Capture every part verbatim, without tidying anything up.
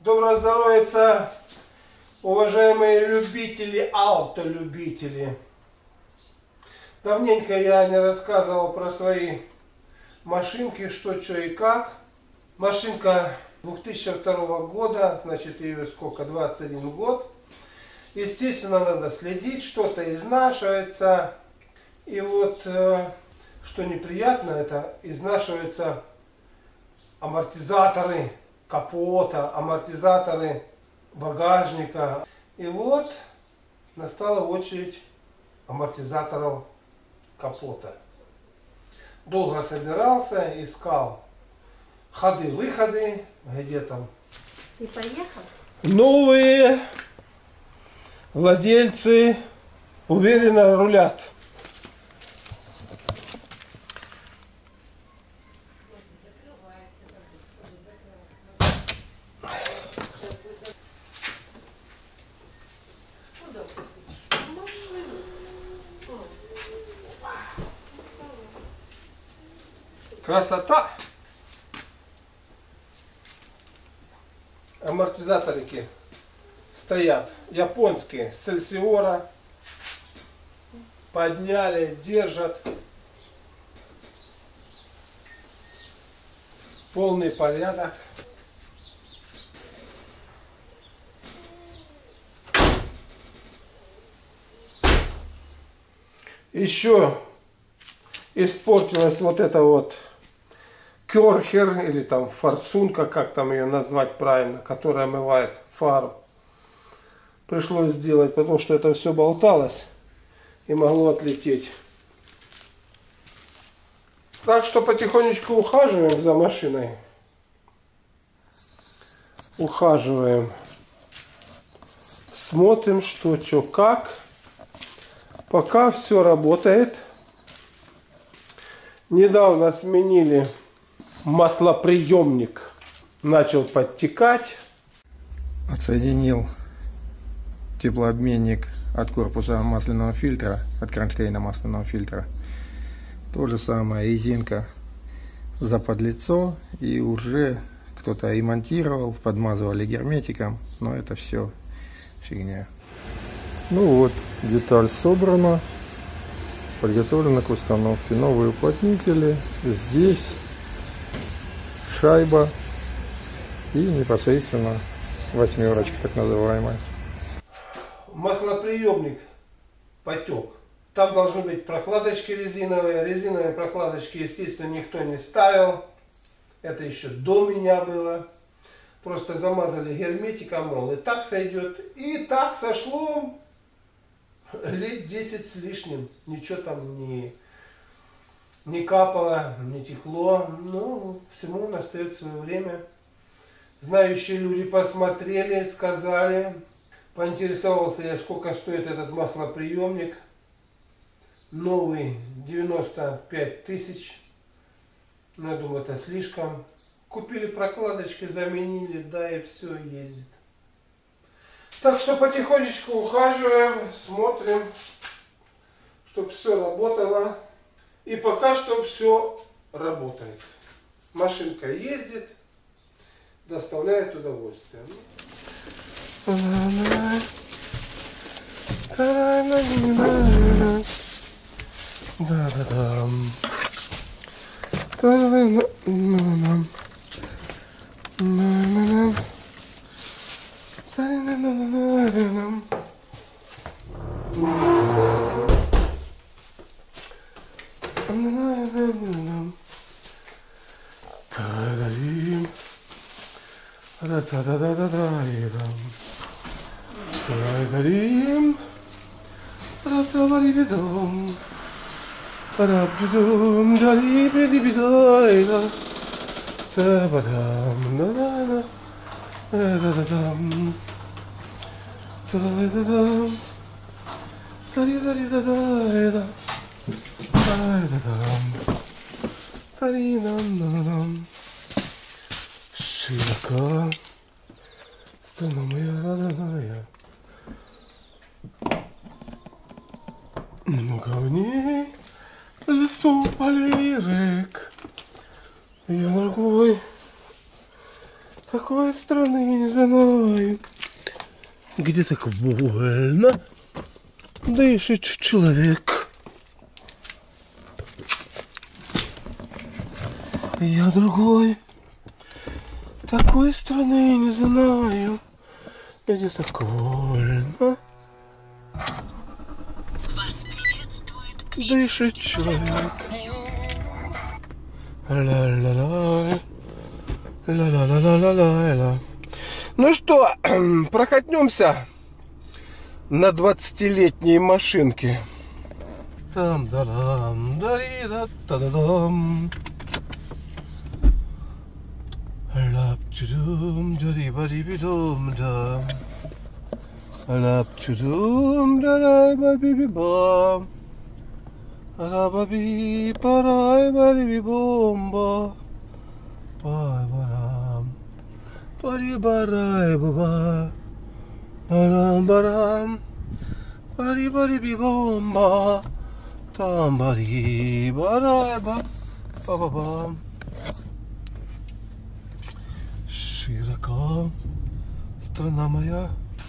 Доброго здоровья, уважаемые любители, автолюбители. Давненько я не рассказывал про свои машинки, что, что и как. Машинка две тысячи второго года, значит ее сколько, двадцать один год. Естественно, надо следить, что-то изнашивается. И вот, что неприятно, это изнашиваются амортизаторы капота, амортизаторы багажника. И вот настала очередь амортизаторов капота. Долго собирался, искал ходы-выходы, где там. И поехал? Новые владельцы уверенно рулят. Красота! Амортизаторики стоят японские, с Эльсиора. Подняли, держат. Полный порядок. Еще испортилась вот эта вот керхер, или там форсунка, как там ее назвать правильно, которая омывает фару. Пришлось сделать, потому что это все болталось и могло отлететь. Так что потихонечку ухаживаем за машиной. Ухаживаем. Смотрим, что, что, как. Пока все работает. Недавно сменили маслоприемник, начал подтекать. Отсоединил теплообменник от корпуса масляного фильтра, от кронштейна масляного фильтра. То же самое, резинка заподлицо, и уже кто-то и монтировал, подмазывали герметиком, но это все фигня. Ну вот, деталь собрана, подготовлена к установке. Новые уплотнители, здесь шайба и непосредственно восьмерочка, так называемая. Маслоприемник потек. Там должны быть прокладочки резиновые. Резиновые прокладочки, естественно, никто не ставил. Это еще до меня было. Просто замазали герметиком, мол, и так сойдет. И так сошло лет десять с лишним. Ничего там не... Не капало, не текло, но всему настает свое время. Знающие люди посмотрели, сказали, поинтересовался я, сколько стоит этот маслоприемник. Новый девяносто пять тысяч. Ну, я думаю, это слишком. Купили прокладочки, заменили, да, и все, ездит. Так что потихонечку ухаживаем, смотрим, чтобы все работало. И пока что все работает. Машинка ездит, доставляет удовольствие. Широка страна моя родная, много в ней лесу, полей, рек. Я дорогой Такой страны не знаю. Где так больно дышит человек. Я другой. Такой страны не знаю. Где так больно дышит человек. Ла-ла-ла. Ла-ла-ла-ла-ла-ла. Ну что, прокатнемся на двадцатилетней машинке. Там дарам, дари да та да дам. Лап чудум, дари бари бидум да. Лап чудум, дарай бари бибам. Арабаби парай бари бибомба. Пай барам. Пари барай баба. Барам барам. Пари бари бибомба. Там бари барай ба. Ба-ба-бам. Широка страна моя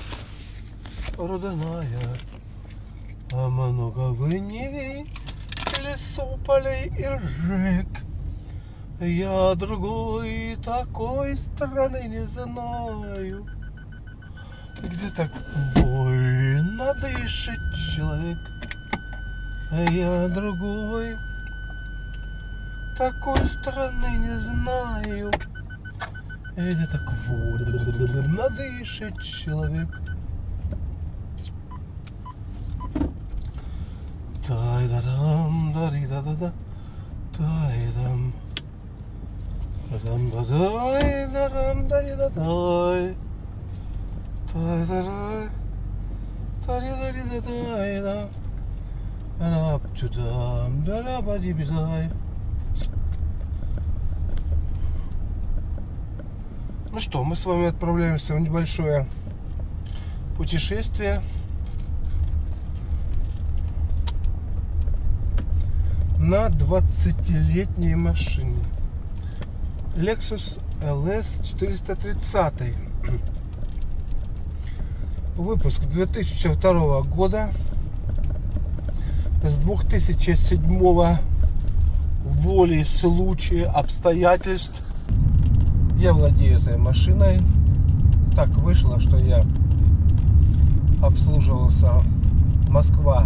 родная, а много в ней лесов, полей и рек. Я другой такой страны не знаю, где так вольно дышит человек. Я другой такой страны не знаю, где так вольно дышит человек. Тай-да-дам, дари-да-да-да, тай-дам. Дай, дарам, дари-да-дай. Тай-да-дай, дари-дари-да-дай-да. Рап-чудам, дарабади-бидай. Ну что, мы с вами отправляемся в небольшое путешествие на двадцатилетней машине. Lexus эл эс четыреста тридцать. Выпуск две тысячи второго года. С две тысячи седьмого волей, случая, обстоятельств я владею этой машиной. Так вышло, что я обслуживался Москва,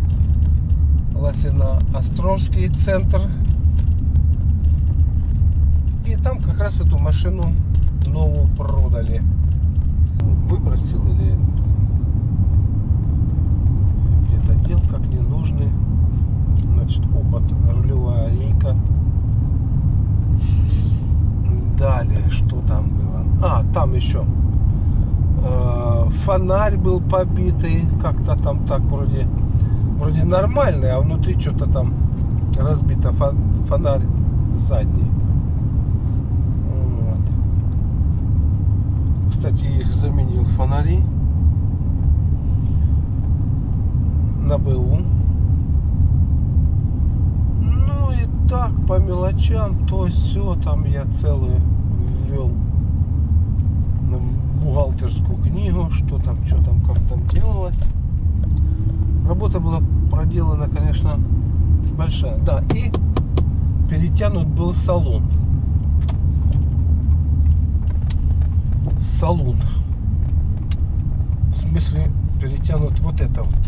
Лосино-Островский центр. И там как раз эту машину новую продали. Выбросил или где-то дел как ненужный. Значит, опыт, рулевая рейка. Далее, что там было? А, там еще э, фонарь был побитый. Как-то там так вроде Вроде нормальный, а внутри что-то там разбито. Фонарь задний. Вот. Кстати, я их заменил фонари на БУ. Ну и так по мелочам, то все там я целую ввел на бухгалтерскую книгу, что там, что там, как там делалось. Работа была проделана, конечно, большая. Да, и перетянут был салон. Салон. В смысле, перетянут вот это вот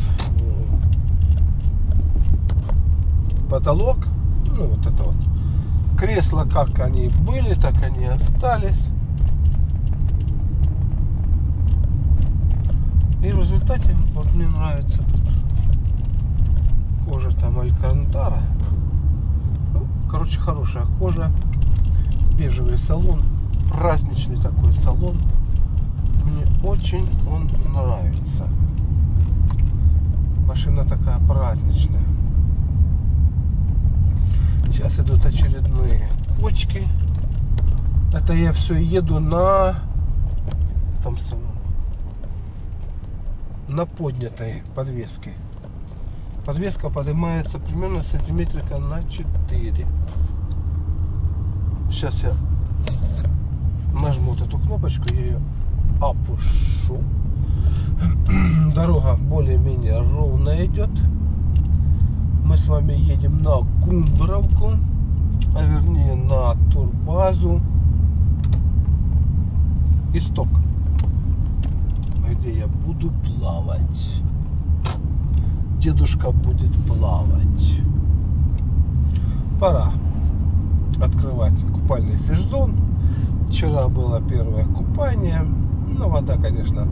потолок. Ну, вот это вот. Кресла как они были, так они остались. И в результате, вот мне нравится тут кожа там Алькантара. Ну, короче, хорошая кожа. Бежевый салон. Праздничный такой салон. Мне очень он нравится. Машина такая праздничная. Сейчас идут очередные почки. Это я все еду на там самом на поднятой подвеске. Подвеска поднимается примерно сантиметрика на четыре. Сейчас я нажму вот эту кнопочку, я ее опущу. Дорога более-менее ровно идет. Мы с вами едем на Кундровку, а вернее на турбазу Исток, где я буду плавать. Дедушка будет плавать. Пора открывать купальный сезон. Вчера было первое купание. Ну, вода, конечно,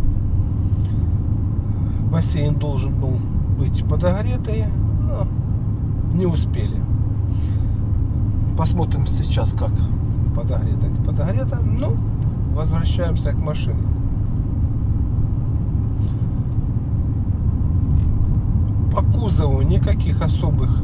бассейн должен был быть подогретый, но не успели. Посмотрим сейчас, как подогрето, не подогрето. Ну, возвращаемся к машине. По кузову никаких особых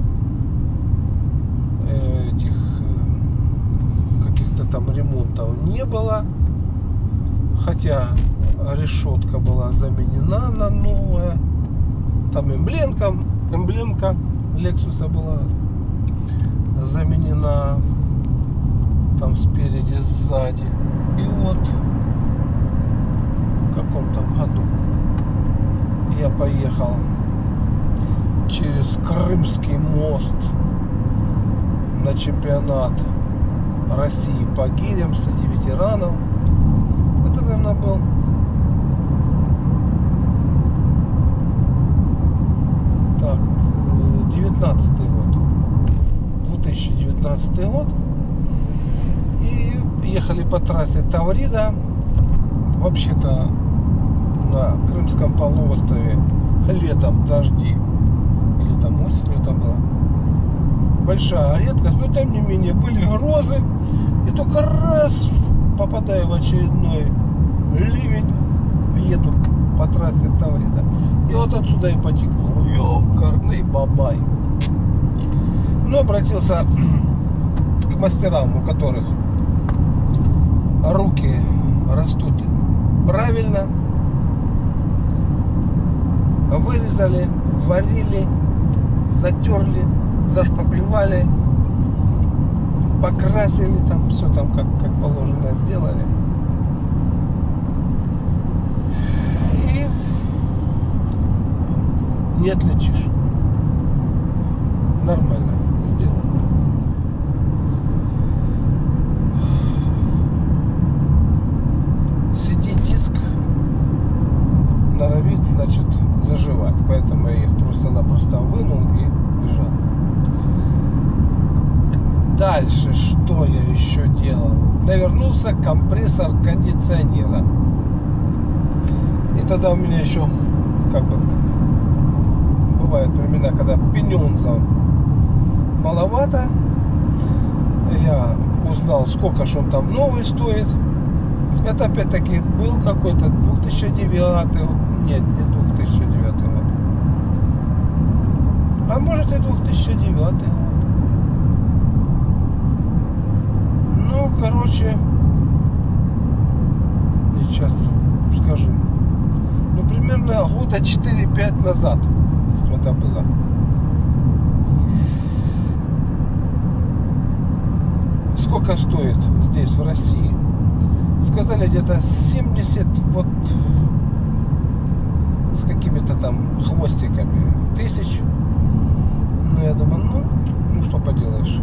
этих каких-то там ремонтов не было. Хотя решетка была заменена на новая. Там эмблемка, эмблемка Лексуса была заменена. Там спереди, сзади. И вот в каком там году я поехал через Крымский мост на чемпионат России по гирям среди ветеранов. Это, наверное, был так, девятнадцатый год, две тысячи девятнадцатый год. И ехали по трассе Таврида. Вообще-то на Крымском полуострове летом дожди, или там осенью там было, большая редкость, но тем не менее были грозы, и только раз попадаю в очередной ливень, еду по трассе Таврида, и вот отсюда и потекло. Ёкарный бабай. Но обратился к мастерам, у которых руки растут правильно. Вырезали, варили, затерли, зашпаклевали, покрасили, там все там как, как положено сделали. И не отличишь. Нормально сделано. Сиди-диск норовит, значит, заживать. Поэтому я их просто-напросто вынул и лежат. Дальше что я еще делал? Навернулся компрессор кондиционера. И тогда у меня еще, как бы, бывают времена, когда пенензов маловато. Я узнал, сколько ж он там новый стоит. Это опять-таки был какой-то две тысячи девятый. Нет, не две тысячи девятый год. А может и две тысячи девятый год. Ну, короче, сейчас скажу. Ну, примерно года четыре-пять назад это было. Сколько стоит здесь, в России? Сказали, где-то семьдесят, вот с какими-то там хвостиками тысяч. Ну, я думаю, ну, ну что поделаешь.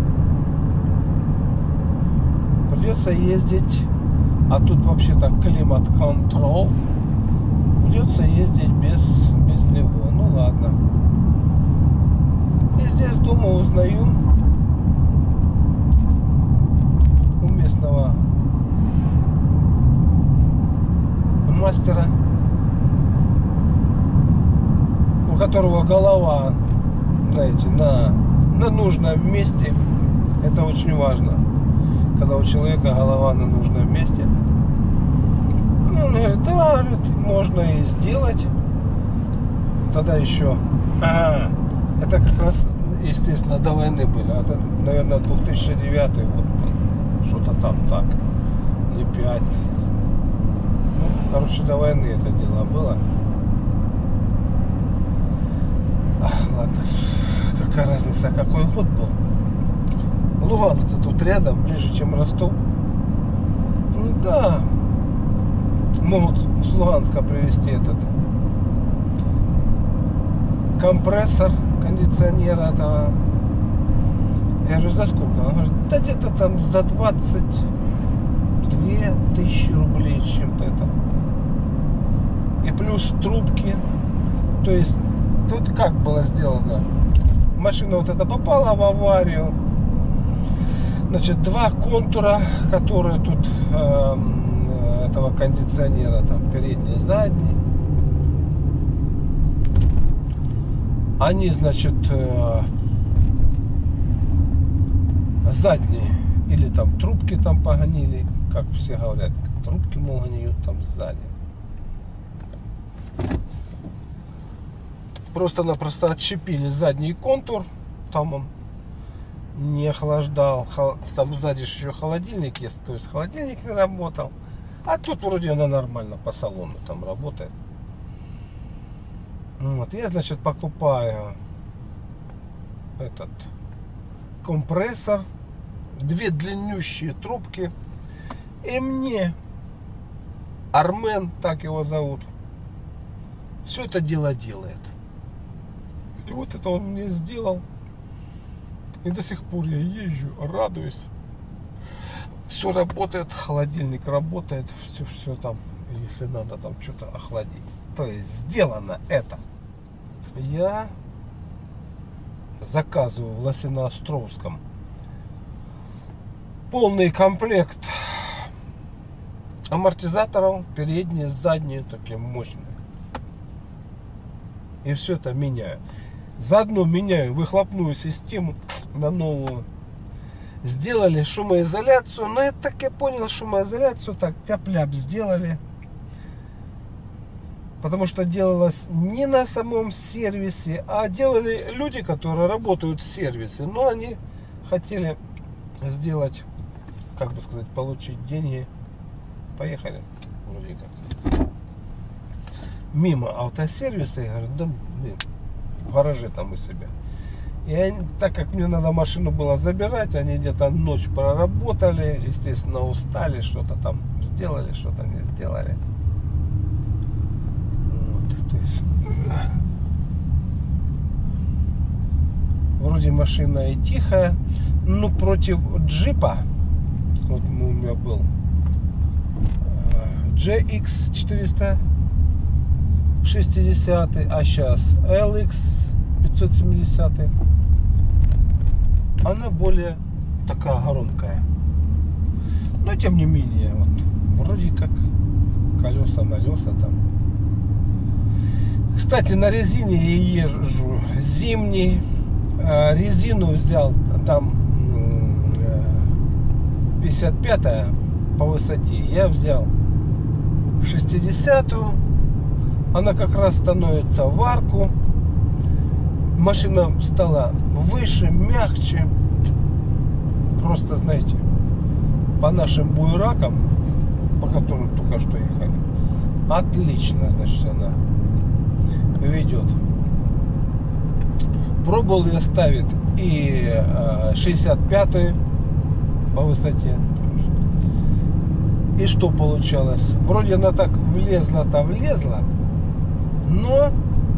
Придется ездить, а тут вообще-то климат-контрол. Придется ездить без, без него. Ну ладно. И здесь дома узнаю у местного мастера, у которого голова, знаете, на, на нужном месте. Это очень важно, когда у человека голова на нужном месте. Ну, он говорит, да, говорит, можно и сделать. Тогда еще, ага, это как раз, естественно, до войны были. Это, наверное, две тысячи девятый год был. Что-то там так. Или пять. Ну, короче, до войны это дело было. Ах, ладно, какая разница, какой год был. Луганск тут рядом, ближе, чем Ростов. Да, могут с Луганска привезти этот компрессор кондиционера этого. Я говорю, за сколько? Он говорит, да где-то там за двадцать две тысячи рублей с чем-то это. И плюс трубки. То есть тут как было сделано? Машина вот эта попала в аварию. Значит, два контура, которые тут э, этого кондиционера, там передний, задний. Они, значит, э, задние или там трубки там погонили, как все говорят, трубки, мол, гниют там сзади. Просто-напросто отщепили задний контур, там он не охлаждал, там сзади еще холодильник есть, то есть холодильник не работал, а тут вроде она нормально по салону там работает. Вот, я, значит, покупаю этот компрессор, две длиннющие трубки, и мне Армен, так его зовут, все это дело делает. И вот это он мне сделал. И до сих пор я езжу, радуюсь. Все работает, холодильник работает, все, все там, если надо там что-то охладить. То есть сделано это. Я заказываю в Лосиноостровском полный комплект амортизаторов, передние, задние, такие мощные. И все это меняю. Заодно меняю выхлопную систему на новую. Сделали шумоизоляцию. Но я так и понял, шумоизоляцию так тяп-ляп сделали. Потому что делалось не на самом сервисе, а делали люди, которые работают в сервисе. Но они хотели сделать, как бы сказать, получить деньги. Поехали. Вроде как. Мимо автосервиса, я говорю, да блин, в гараже там у себя. И они, так как мне надо машину было забирать, они где-то ночь проработали, естественно, устали, что-то там сделали, что-то не сделали. Вот, то есть вроде машина и тихая, но против джипа, вот у меня был джей икс четыреста шестьдесят, а сейчас эл икс пятьсот семьдесят, она более такая громкая. Но тем не менее, вот, вроде как колеса, налеса там. Кстати, на резине я езжу зимний. Резину взял там пятьдесят пятая по высоте. Я взял шестидесятую. Она как раз становится в арку. Машина стала выше, мягче. Просто, знаете, по нашим буеракам, по которым только что ехали, отлично, значит, она ведет. Пробовал я ставить и шестьдесят пятую по высоте. И что получалось? Вроде она так влезла-то влезла, но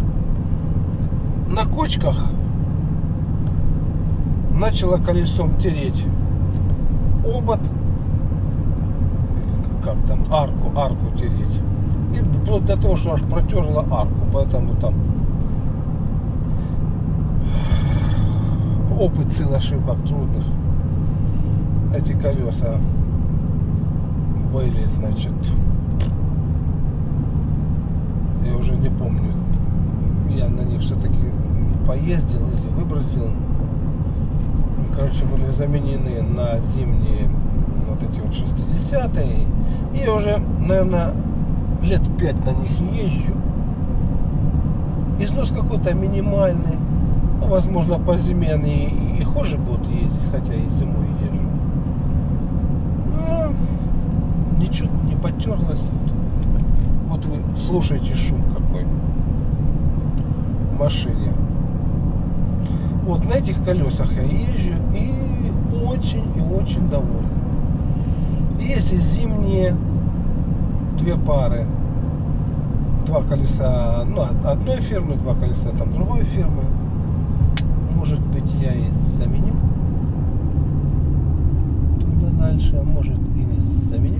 на кочках начала колесом тереть обод, как там, арку, арку тереть. И вплоть до того, что аж протерла арку. Поэтому там опыт сын ошибок трудных. Эти колеса были, значит, я уже не помню, я на них все-таки поездил или выбросил. Короче, были заменены на зимние вот эти вот шестидесятые. И я уже, наверное, лет пять на них езжу. Износ какой-то минимальный. Ну, возможно, по зиме они и, и хуже будут ездить, хотя и зимой езжу. Ну, ничего не потерлось. Вот вы слушаете шум какой в машине. Вот на этих колесах я езжу и очень и очень доволен. И есть и зимние две пары. Два колеса, ну, одной фирмы, два колеса там другой фирмы. Может быть, я и заменю туда дальше, а может и не заменю.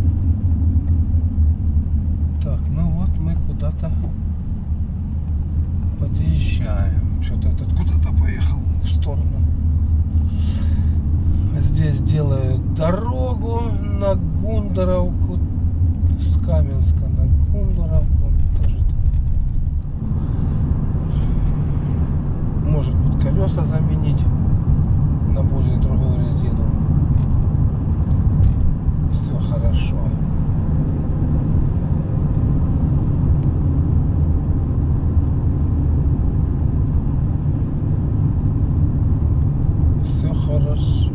Так, ну вот мы куда-то подъезжаем. Что-то этот куда-то поехал в сторону. Здесь делают дорогу на Гундаровку, с Каменска на Гундаровку. Тоже. Может быть, колеса заменить на более другую резину. Все хорошо. Все хорошо.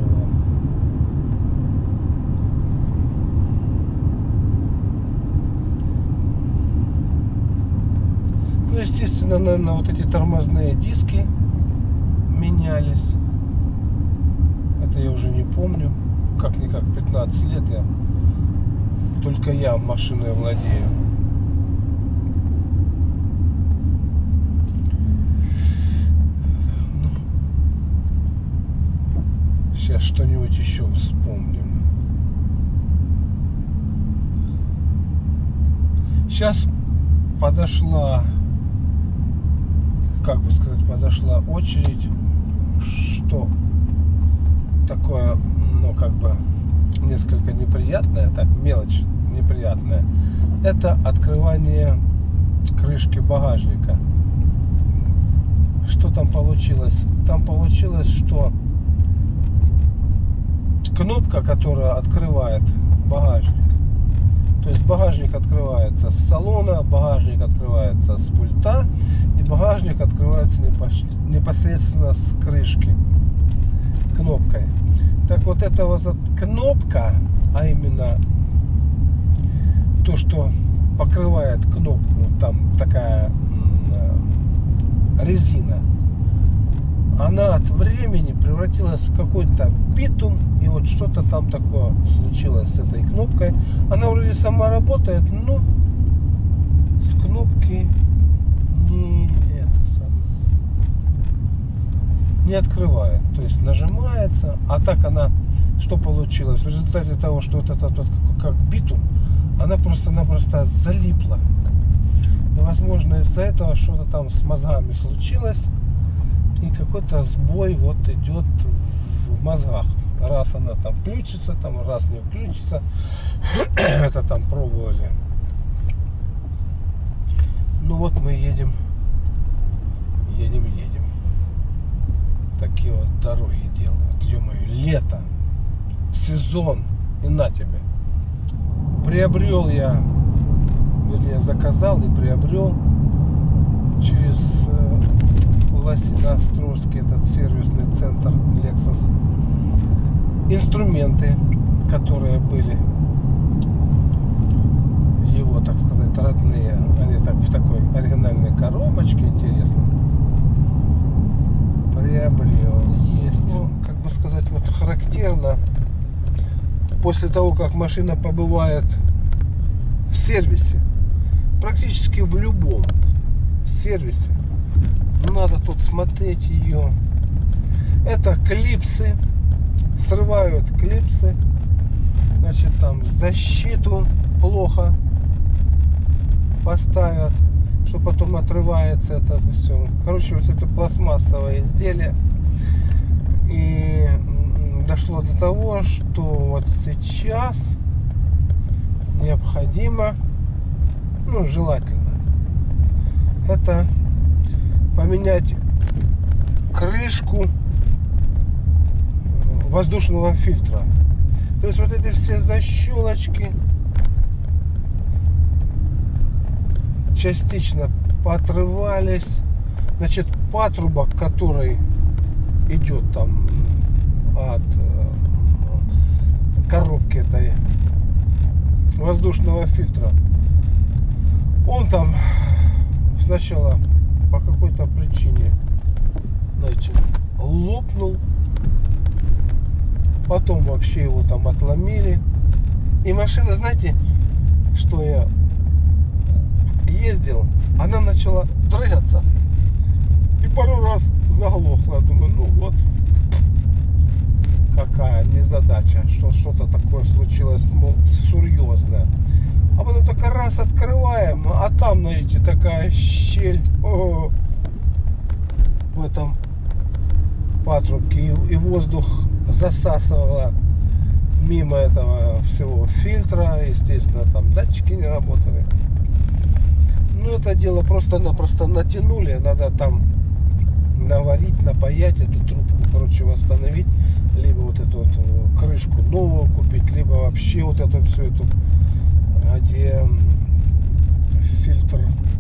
Ну, естественно, наверное, вот эти тормозные диски менялись. Это я уже не помню. Как-никак пятнадцать лет я. Только я машиной владею. Сейчас что-нибудь еще вспомним. Сейчас подошла, как бы сказать, подошла очередь, что такое, ну, как бы, несколько неприятное, так, мелочь неприятная, это открывание крышки багажника. Что там получилось? Там получилось, что кнопка, которая открывает багажник, то есть багажник открывается с салона, багажник открывается с пульта, и багажник открывается непосредственно с крышки кнопкой. Так вот, эта вот кнопка, а именно то, что покрывает кнопку, там такая резина, она от времени превратилась в какой-то битум, и вот что-то там такое случилось с этой кнопкой. Она вроде сама работает, но с кнопки не это самое, не открывает. То есть нажимается, а так она, что получилось? В результате того, что вот это вот как битум, она просто-напросто залипла. И, возможно, из-за этого что-то там с мозгами случилось. И какой-то сбой вот идет в мозгах. Раз она там включится, там раз не включится. Это там пробовали. Ну вот мы едем. Едем, едем. Такие вот дороги делают. Ё-моё, лето. Сезон. И на тебе. Приобрел я, вернее, заказал и приобрел через Лосиноостровский, этот сервисный центр Lexus, инструменты, которые были его, так сказать, родные. Они так в такой оригинальной коробочке, интересно. Приобрел, есть. Ну, как бы сказать, вот характерно, после того, как машина побывает в сервисе, практически в любом сервисе, надо тут смотреть ее. Это клипсы. Срывают клипсы. Значит, там защиту плохо поставят, что потом отрывается это все. Короче, вот это пластмассовое изделие. И дошло до того, что вот сейчас необходимо, ну, желательно, это поменять крышку воздушного фильтра. То есть вот эти все защелочки частично поотрывались. Значит, патрубок, который идет там от коробки этой воздушного фильтра, он там сначала по какой-то причине, знаете, лопнул, потом вообще его там отломили, И машина, знаете, что я ездил, она начала дрыгаться. И пару раз заглохла. Думаю, ну вот, какая незадача, что что-то такое случилось, мол, серьезное. А потом только раз открываем, а там, знаете, такая щель о, в этом патрубке. И, и воздух засасывало мимо этого всего фильтра. Естественно, там датчики не работали. Ну, это дело просто-напросто натянули. Надо там наварить, напаять эту трубку, короче, восстановить. Либо вот эту вот крышку новую купить, либо вообще вот эту всю эту, где фильтр.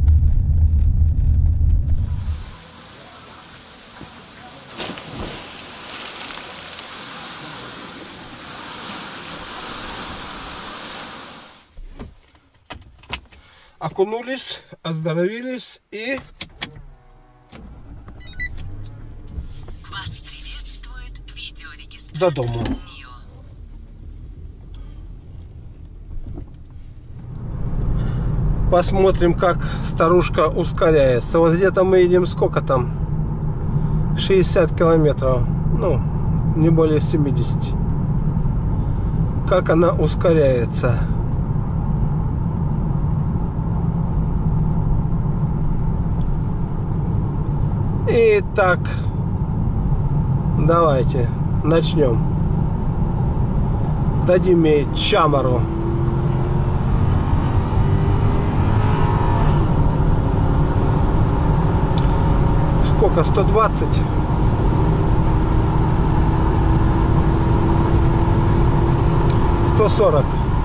Окунулись, оздоровились и... Вас приветствует видеорегистратор до дому. Посмотрим, как старушка ускоряется. Вот где-то мы едем, сколько там? шестьдесят километров. Ну, не более семидесяти. Как она ускоряется. Итак, давайте начнем. Дадим ей чамару. Сколько? сто двадцать? сто сорок.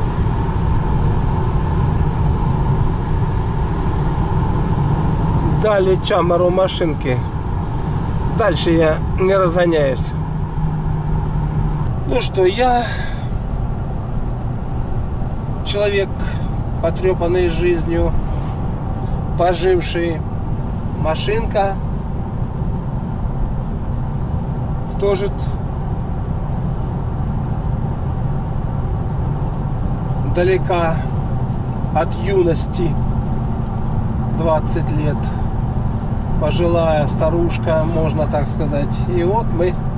Дали чамару машинки. Дальше я не разгоняюсь. Ну что, я человек, потрепанный жизнью, поживший. Машинка тоже далека от юности. двадцать лет. Пожилая старушка, можно так сказать. И вот мы